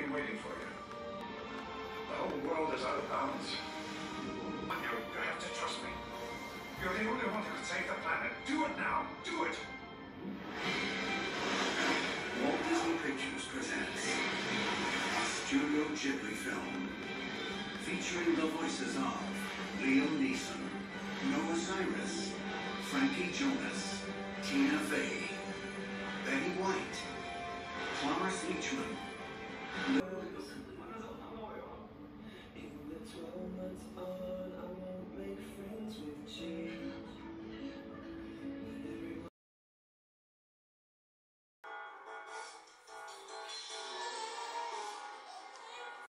been waiting for you. The whole world is out of balance. You have to trust me. You're the only one who can save the planet. Do it now. Do it. Walt Disney Pictures presents a Studio Ghibli film featuring the voices of Liam Neeson, Noah Cyrus, Frankie Jonas, Tina Fey, Betty White, Cloris Leachman,